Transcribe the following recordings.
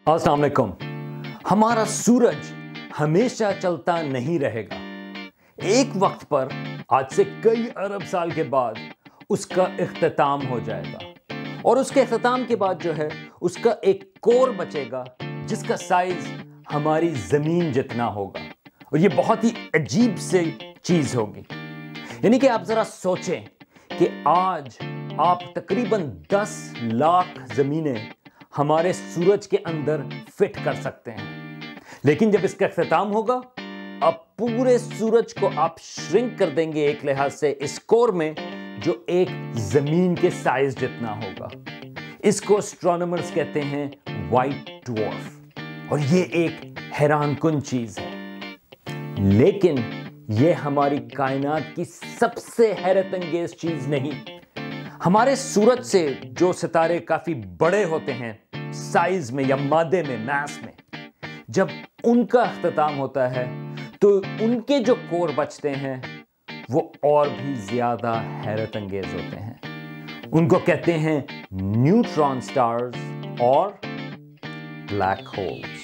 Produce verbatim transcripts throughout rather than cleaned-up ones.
अस्सलाम वालेकुम। हमारा सूरज हमेशा चलता नहीं रहेगा। एक वक्त पर आज से कई अरब साल के बाद उसका इख्तिताम हो जाएगा और उसके इख्तिताम के बाद जो है उसका एक कोर बचेगा जिसका साइज हमारी जमीन जितना होगा और ये बहुत ही अजीब सी चीज होगी। यानी कि आप जरा सोचें कि आज आप तकरीबन दस लाख जमीनें हमारे सूरज के अंदर फिट कर सकते हैं, लेकिन जब इसका इख्तिताम होगा अब पूरे सूरज को आप श्रिंक कर देंगे एक लिहाज से इस कोर में जो एक जमीन के साइज जितना होगा। इसको एस्ट्रोनॉमर्स कहते हैं व्हाइट ड्वार्फ और ये एक हैरानकुन चीज है। लेकिन ये हमारी कायनात की सबसे हैरत अंगेज चीज नहीं। हमारे सूरज से जो सितारे काफी बड़े होते हैं साइज में या मादे में, मैस में, जब उनका इख्तिताम होता है तो उनके जो कोर बचते हैं वो और भी ज्यादा हैरत अंगेज होते हैं। उनको कहते हैं न्यूट्रॉन स्टार्स और ब्लैक होल्स।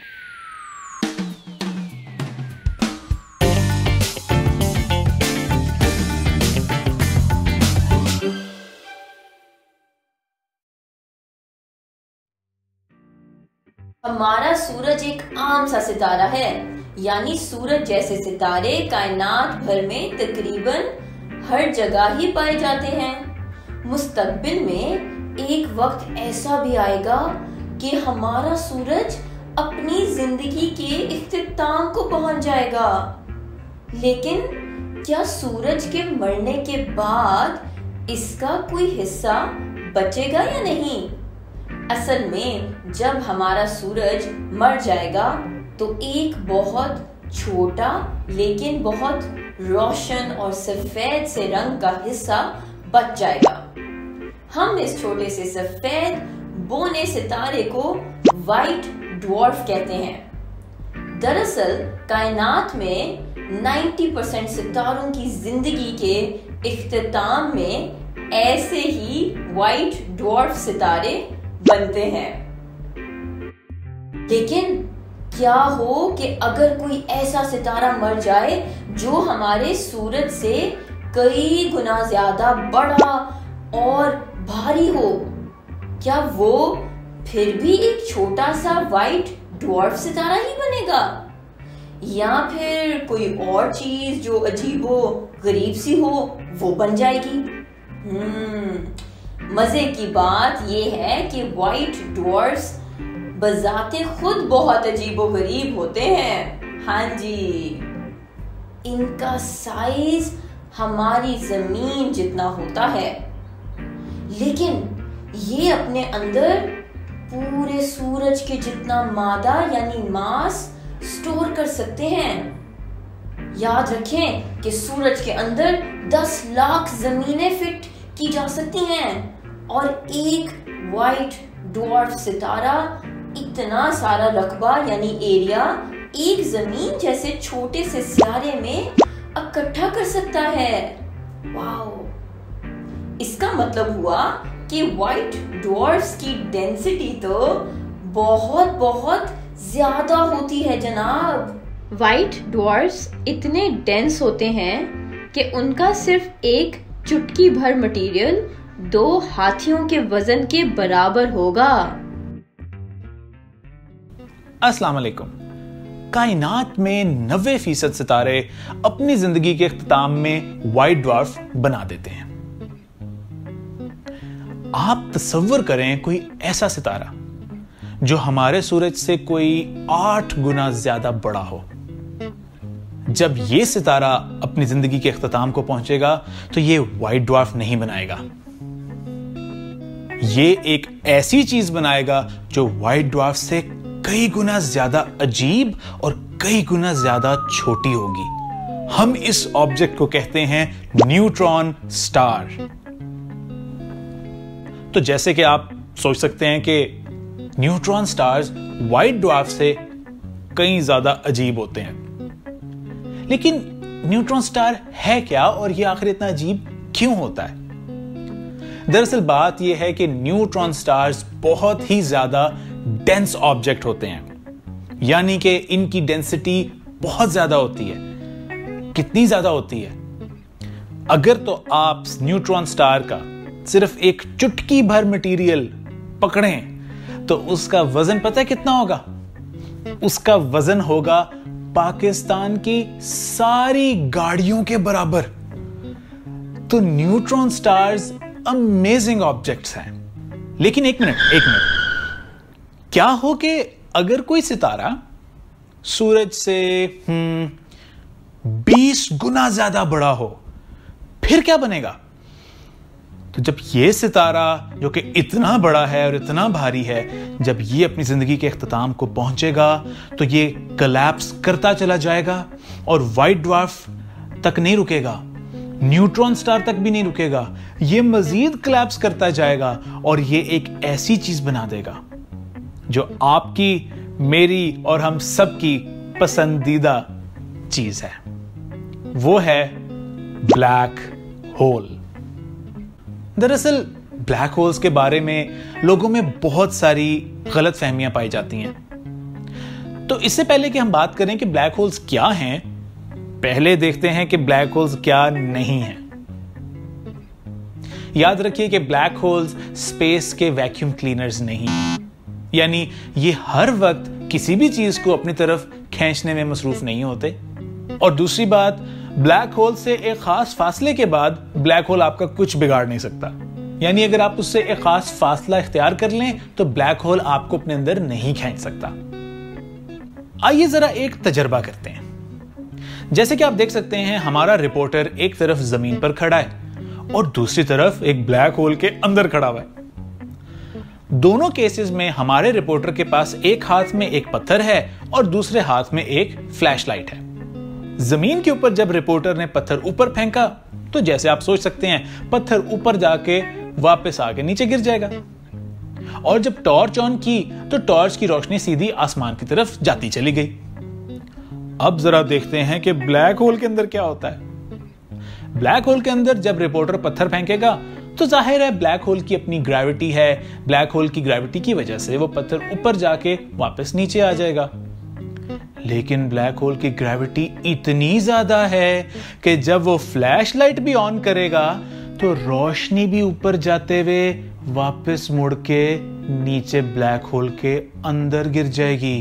हमारा सूरज एक आम सा सितारा है, यानी सूरज जैसे सितारे कायनात भर में तकरीबन हर जगह ही पाए जाते हैं। मुस्तकबिल में एक वक्त ऐसा भी आएगा कि हमारा सूरज अपनी जिंदगी के इख्तिताम को पहुंच जाएगा। लेकिन क्या सूरज के मरने के बाद इसका कोई हिस्सा बचेगा या नहीं? असल में जब हमारा सूरज मर जाएगा तो एक बहुत छोटा लेकिन बहुत रोशन और सफेद से रंग का हिस्सा बच जाएगा। हम इस छोटे से सफेद बौने सितारे को व्हाइट ड्वार्फ कहते हैं। दरअसल कायनात में नब्बे परसेंट सितारों की जिंदगी के इख्तिताम में ऐसे ही व्हाइट ड्वार्फ सितारे बनते हैं। लेकिन क्या हो कि अगर कोई ऐसा सितारा मर जाए जो हमारे सूरज से कई गुना ज्यादा बड़ा और भारी हो, क्या वो फिर भी एक छोटा सा व्हाइट ड्वार्फ सितारा ही बनेगा या फिर कोई और चीज जो अजीबो गरीब सी हो वो बन जाएगी? हम्म मजे की बात यह है कि व्हाइट ड्वार्फ्स बजाते खुद बहुत अजीबो गरीब होते हैं। हाँ जी, इनका साइज हमारी जमीन जितना होता है, लेकिन ये अपने अंदर पूरे सूरज के जितना मादा यानी मास स्टोर कर सकते हैं। याद रखें कि सूरज के अंदर दस लाख जमीनें फिट की जा सकती हैं और एक व्हाइट ड्वार्फ सितारा इतना सारा रकबा यानी एरिया एक जमीन जैसे छोटे से सितारे में इकट्ठा कर सकता है। वाओ! इसका मतलब हुआ कि व्हाइट ड्वार्फ्स की डेंसिटी तो बहुत बहुत ज्यादा होती है जनाब। व्हाइट ड्वार्फ्स इतने डेंस होते हैं कि उनका सिर्फ एक चुटकी भर मटेरियल दो हाथियों के वजन के बराबर होगा। अस्सलाम वालेकुम। कायनात में नब्बे फीसद सितारे अपनी जिंदगी के इख्तिताम में व्हाइट ड्वार्फ बना देते हैं। आप तसव्वुर करें कोई ऐसा सितारा जो हमारे सूरज से कोई आठ गुना ज्यादा बड़ा हो। जब यह सितारा अपनी जिंदगी के इख्तिताम को पहुंचेगा तो यह व्हाइट ड्वार्फ नहीं बनाएगा, यह एक ऐसी चीज बनाएगा जो व्हाइट ड्वार्फ से कई गुना ज्यादा अजीब और कई गुना ज्यादा छोटी होगी। हम इस ऑब्जेक्ट को कहते हैं न्यूट्रॉन स्टार। तो जैसे कि आप सोच सकते हैं कि न्यूट्रॉन स्टार्स व्हाइट ड्वार्फ से कई ज्यादा अजीब होते हैं, लेकिन न्यूट्रॉन स्टार है क्या और यह आखिर इतना अजीब क्यों होता है? दरअसल बात यह है कि न्यूट्रॉन स्टार्स बहुत ही ज्यादा डेंस ऑब्जेक्ट होते हैं, यानी कि इनकी डेंसिटी बहुत ज्यादा होती है। कितनी ज्यादा होती है? अगर तो आप न्यूट्रॉन स्टार का सिर्फ एक चुटकी भर मटेरियल पकड़ें तो उसका वजन पता है कितना होगा? उसका वजन होगा पाकिस्तान की सारी गाड़ियों के बराबर। तो न्यूट्रॉन स्टार्स अमेजिंग ऑब्जेक्ट्स हैं। लेकिन एक मिनट एक मिनट क्या हो कि अगर कोई सितारा सूरज से हम्म बीस गुना ज्यादा बड़ा हो, फिर क्या बनेगा? तो जब ये सितारा जो कि इतना बड़ा है और इतना भारी है, जब ये अपनी जिंदगी के इख्तिताम को पहुंचेगा तो ये कोलैप्स करता चला जाएगा और व्हाइट ड्वार्फ तक नहीं रुकेगा, न्यूट्रॉन स्टार तक भी नहीं रुकेगा, ये मजीद कोलैप्स करता जाएगा और ये एक ऐसी चीज बना देगा जो आपकी, मेरी और हम सबकी पसंदीदा चीज है। वो है ब्लैक होल। दरअसल ब्लैक होल्स के बारे में लोगों में बहुत सारी गलत फहमियां पाई जाती हैं। तो इससे पहले कि हम बात करें कि ब्लैक होल्स क्या हैं, पहले देखते हैं कि ब्लैक होल्स क्या नहीं हैं। याद रखिए कि ब्लैक होल्स स्पेस के वैक्यूम क्लीनर्स नहीं हैं, यानी ये हर वक्त किसी भी चीज को अपनी तरफ खींचने में मसरूफ नहीं होते। और दूसरी बात, ब्लैक होल से एक खास फासले के बाद ब्लैक होल आपका कुछ बिगाड़ नहीं सकता, यानी अगर आप उससे एक खास फासला इख्तियार कर लें तो ब्लैक होल आपको अपने अंदर नहीं खींच सकता। आइए जरा एक तजर्बा करते हैं। जैसे कि आप देख सकते हैं, हमारा रिपोर्टर एक तरफ जमीन पर खड़ा है और दूसरी तरफ एक ब्लैक होल के अंदर खड़ा हुआ है। दोनों केसेस में हमारे रिपोर्टर के पास एक हाथ में एक पत्थर है और दूसरे हाथ में एक फ्लैशलाइट है। जमीन के ऊपर जब रिपोर्टर ने पत्थर ऊपर फेंका तो जैसे आप सोच सकते हैं, पत्थर ऊपर जाके वापस आके नीचे गिर जाएगा। और जब टॉर्च ऑन की तो टॉर्च की रोशनी सीधी आसमान की तरफ जाती चली गई। अब जरा देखते हैं कि ब्लैक होल के अंदर क्या होता है। ब्लैक होल के अंदर जब रिपोर्टर पत्थर फेंकेगा तो जाहिर है ब्लैक होल की अपनी ग्रेविटी है, ब्लैक होल की ग्रेविटी की वजह से वो पत्थर ऊपर जाके वापस नीचे आ जाएगा। लेकिन ब्लैक होल की ग्रेविटी इतनी ज्यादा है कि जब वो फ्लैश लाइट भी ऑन करेगा तो रोशनी भी ऊपर जाते हुए वापस मुड़ के नीचे ब्लैक होल के अंदर गिर जाएगी।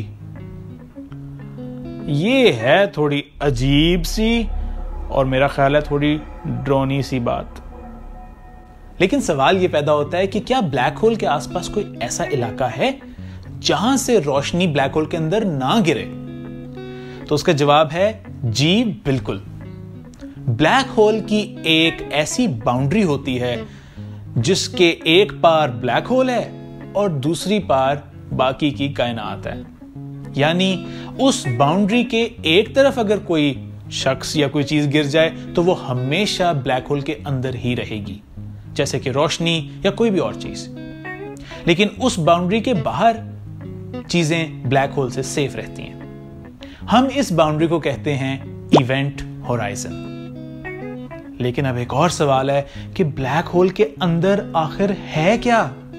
ये है थोड़ी अजीब सी और मेरा ख्याल है थोड़ी ड्रोनी सी बात। लेकिन सवाल यह पैदा होता है कि क्या ब्लैक होल के आसपास कोई ऐसा इलाका है जहां से रोशनी ब्लैक होल के अंदर ना गिरे? तो उसका जवाब है जी बिल्कुल। ब्लैक होल की एक ऐसी बाउंड्री होती है जिसके एक पार ब्लैक होल है और दूसरी पार बाकी की कायनात है। यानी उस बाउंड्री के एक तरफ अगर कोई शख्स या कोई चीज गिर जाए तो वो हमेशा ब्लैक होल के अंदर ही रहेगी, जैसे कि रोशनी या कोई भी और चीज। लेकिन उस बाउंड्री के बाहर चीजें ब्लैक होल से सेफ रहती हैं। हम इस बाउंड्री को कहते हैं इवेंट होराइजन। लेकिन अब एक और सवाल है कि ब्लैक होल के अंदर आखिर है क्या?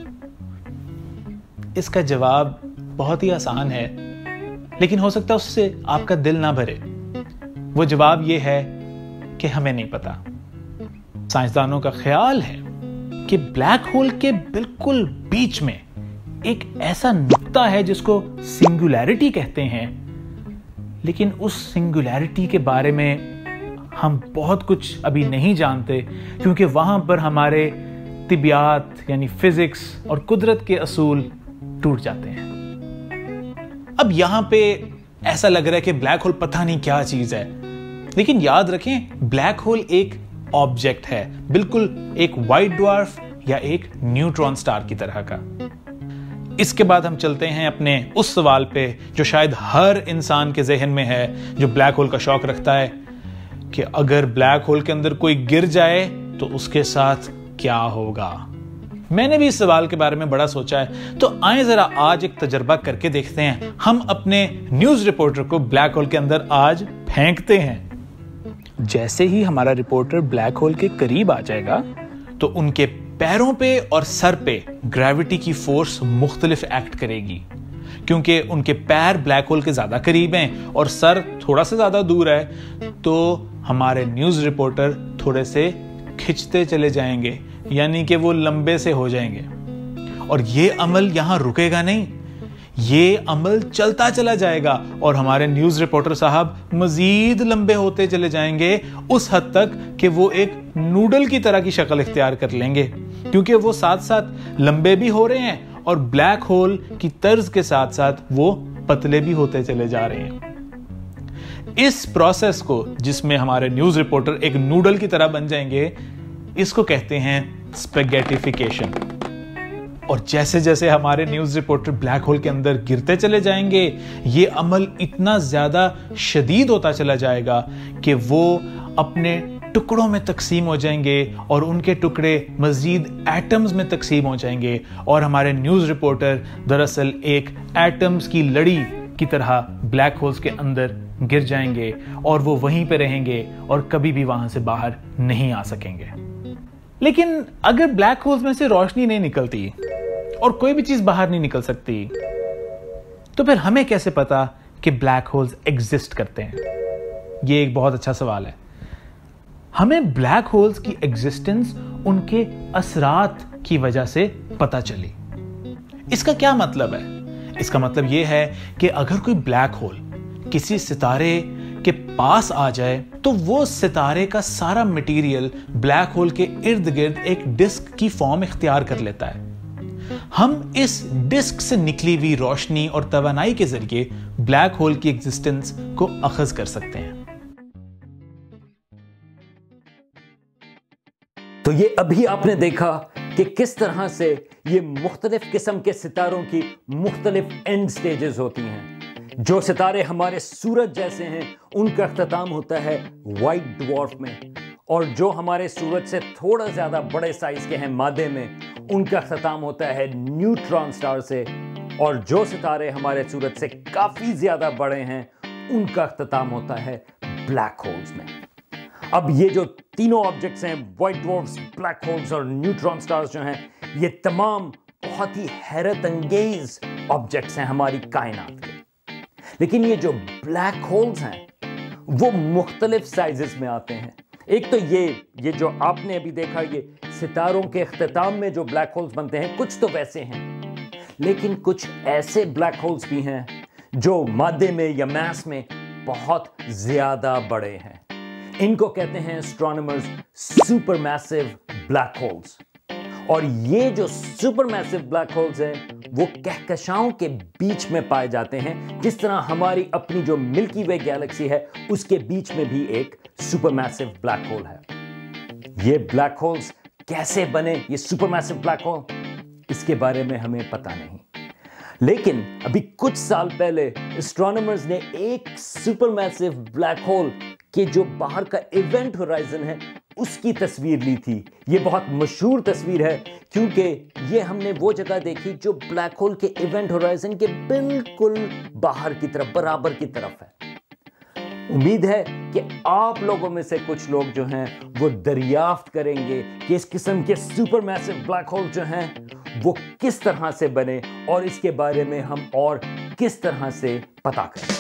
इसका जवाब बहुत ही आसान है, लेकिन हो सकता है उससे आपका दिल ना भरे। वो जवाब यह है कि हमें नहीं पता। साइंसदानों का ख्याल है कि ब्लैक होल के बिल्कुल बीच में एक ऐसा नुक्ता है जिसको सिंगुलैरिटी कहते हैं, लेकिन उस सिंगुलैरिटी के बारे में हम बहुत कुछ अभी नहीं जानते, क्योंकि वहां पर हमारे तिबियात यानी फिजिक्स और कुदरत के असूल टूट जाते हैं। अब यहां पे ऐसा लग रहा है कि ब्लैक होल पता नहीं क्या चीज है, लेकिन याद रखें ब्लैक होल एक ऑब्जेक्ट है, बिल्कुल एक व्हाइट ड्वार्फ या एक न्यूट्रॉन स्टार की तरह का। इसके बाद हम चलते हैं अपने उस सवाल पे जो शायद हर इंसान के जहन में है, जो ब्लैक होल का शौक रखता है, कि अगर ब्लैक होल के अंदर कोई गिर जाए तो उसके साथ क्या होगा। मैंने भी इस सवाल के बारे में बड़ा सोचा है, तो आए जरा आज एक तजर्बा करके देखते हैं। हम अपने न्यूज रिपोर्टर को ब्लैक होल के अंदर आज फेंकते हैं। जैसे ही हमारा रिपोर्टर ब्लैक होल के करीब आ जाएगा तो उनके पैरों पे और सर पे ग्रेविटी की फोर्स मुख्तलिफ एक्ट करेगी, क्योंकि उनके पैर ब्लैक होल के ज्यादा करीब हैं और सर थोड़ा सा ज्यादा दूर है, तो हमारे न्यूज रिपोर्टर थोड़े से खिंचते चले जाएंगे, यानी कि वो लंबे से हो जाएंगे। और ये अमल यहां रुकेगा नहीं, ये अमल चलता चला जाएगा और हमारे न्यूज रिपोर्टर साहब मजीद लंबे होते चले जाएंगे, उस हद तक कि वो एक नूडल की तरह की शक्ल इख्तियार कर लेंगे, क्योंकि वो साथ साथ लंबे भी हो रहे हैं और ब्लैक होल की तर्ज के साथ साथ वो पतले भी होते चले जा रहे हैं। इस प्रोसेस को, जिसमें हमारे न्यूज रिपोर्टर एक नूडल की तरह बन जाएंगे, इसको कहते हैं स्पेगेटिफिकेशन। और जैसे जैसे हमारे न्यूज रिपोर्टर ब्लैक होल के अंदर गिरते चले जाएंगे, ये अमल इतना ज्यादा शदीद होता चला जाएगा कि वो अपने टुकड़ों में तकसीम हो जाएंगे और उनके टुकड़े मजीद एटम्स में तकसीम हो जाएंगे और हमारे न्यूज रिपोर्टर दरअसल एक एटम्स की लड़ी की तरह ब्लैक होल्स के अंदर गिर जाएंगे और वो वहीं पे रहेंगे और कभी भी वहां से बाहर नहीं आ सकेंगे। लेकिन अगर ब्लैक होल्स में से रोशनी नहीं निकलती और कोई भी चीज बाहर नहीं निकल सकती, तो फिर हमें कैसे पता कि ब्लैक होल्स एग्जिस्ट करते हैं? ये एक बहुत अच्छा सवाल है। हमें ब्लैक होल्स की एग्जिस्टेंस उनके असरात की वजह से पता चली। इसका क्या मतलब है? इसका मतलब यह है कि अगर कोई ब्लैक होल किसी सितारे के पास आ जाए, तो वो सितारे का सारा मटेरियल ब्लैक होल के इर्द गिर्द एक डिस्क की फॉर्म इख्तियार कर लेता है। हम इस डिस्क से निकली हुई रोशनी और तवानाई के जरिए ब्लैक होल की एग्जिस्टेंस को अखज कर सकते हैं। तो ये अभी आपने देखा कि किस तरह से ये मुख्तलिफ किस्म के सितारों की मुख्तलिफ एंड स्टेजेस होती हैं। जो सितारे हमारे सूरज जैसे हैं, उनका अख्ताम होता है व्हाइट ड्वार्फ में, और जो हमारे सूरज से थोड़ा ज्यादा बड़े साइज के हैं मादे में, उनका अख्ताम होता है न्यूट्रॉन स्टार से, और जो सितारे हमारे सूरज से काफी ज्यादा बड़े हैं, उनका अख्ताम होता है ब्लैक होल्स में। अब ये जो तीनों ऑब्जेक्ट्स हैं, व्हाइट ड्वार्फ्स, ब्लैक होल्स और न्यूट्रॉन स्टार्स जो हैं, ये तमाम बहुत ही हैरत अंगेज ऑब्जेक्ट्स हैं हमारी कायनात के। लेकिन ये जो ब्लैक होल्स हैं वो मुख्तलिफ साइजेस में आते हैं। एक तो ये ये जो आपने अभी देखा, ये सितारों के इख्तिताम में जो ब्लैक होल्स बनते हैं, कुछ तो वैसे हैं, लेकिन कुछ ऐसे ब्लैक होल्स भी हैं जो मादे में या मास में बहुत ज्यादा बड़े हैं। इनको कहते हैं एस्ट्रोनॉमर्स सुपरमैसिव ब्लैक होल्स। और ये जो सुपरमैसिव ब्लैक होल्स हैं वो कहकशाओं के बीच में पाए जाते हैं, जिस तरह हमारी अपनी जो मिल्की वे गैलेक्सी है उसके बीच में भी एक सुपरमैसिव ब्लैक होल है। ये ब्लैक होल्स कैसे बने, ये सुपरमैसिव ब्लैक होल, इसके बारे में हमें पता नहीं। लेकिन अभी कुछ साल पहले एस्ट्रोनॉमर्स ने एक सुपरमैसिव ब्लैक होल के जो बाहर का इवेंट होराइजन है उसकी तस्वीर ली थी। ये बहुत मशहूर तस्वीर है क्योंकि ये हमने वो जगह देखी जो ब्लैक होल के इवेंट होराइजन के बिल्कुल बाहर की तरफ, बराबर की तरफ है। उम्मीद है कि आप लोगों में से कुछ लोग जो हैं वो दरियाफ्त करेंगे कि इस किस्म के सुपरमैसिव ब्लैक होल जो हैं वो किस तरह से बने और इसके बारे में हम और किस तरह से पता करें।